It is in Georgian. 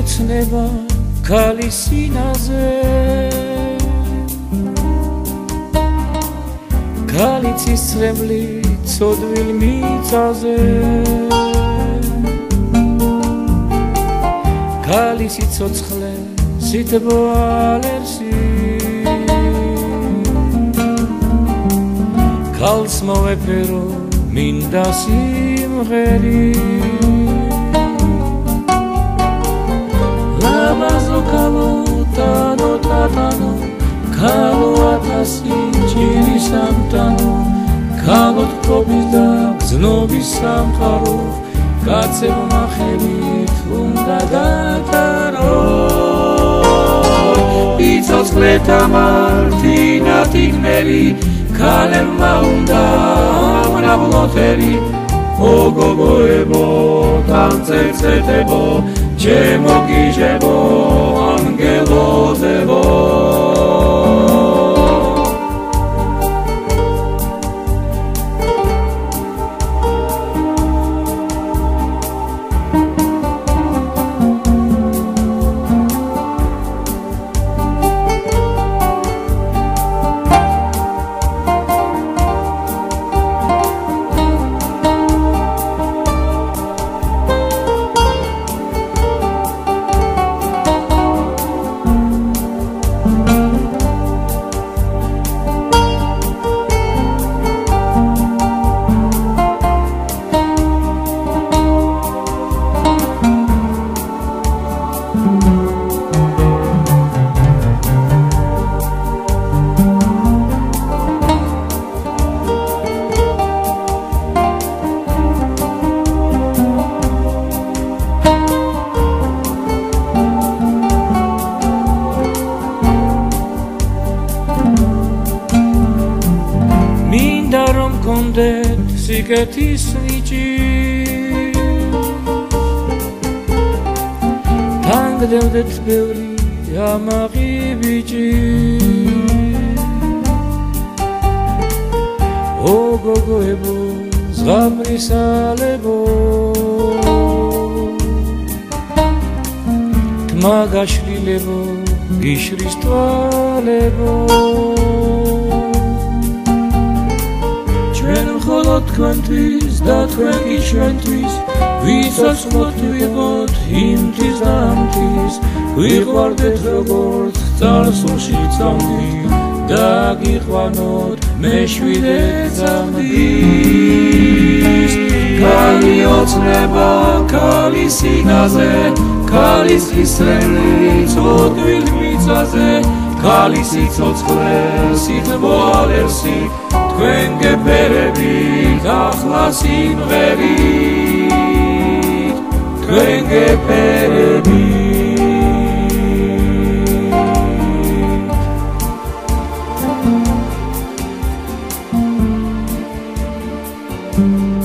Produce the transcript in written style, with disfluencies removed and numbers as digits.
მიოცნება ქალის სინაზე ქალი ცისრემლი ცოდვილ მიწაზე ქალი სიცოცხლე სითბო ალერსი ქალს მოვეფერო მინდა სიმღერი ლამაზო ქალო ტანო ტატანო ქალო ათასი ჭირის ამტანო ქალო თქობის და გზნობის სამყარო კაცებმა ხელით უნდა დატარო სიცოცხლეთა მარტინა თითმერი ქალებმა უნდა ამრავლოთერი ოგოგოებო ტანცერცეთებო ჩემო გიჟებო ანგელოზებო კონდეთ სიკეთის ნიჭი თანგდევდეთ ბევრი ამაღი ბიჭი ოგოგოებო ზღაპრისალებო თმა გაშლილებო გიშრის თვალებო მხოლოდ თქვენთვის და თქვენ კი ჩვენთვის ვისაც მოდვიღოთ იმთვის და ამთვის გვიყვარდეთ როგორც წარსულში წამდი და გიყვანოთ მეშვიდე წამდის ქალი ოცნება ქალის სინაზე ქალის ისრელი ცოდვილ მიწაზე ქალი სიცოცხლე სითბო ალერსი თქვენ გეფერებით ახლა სიმღერით თქვენ გეფერებით Thank you.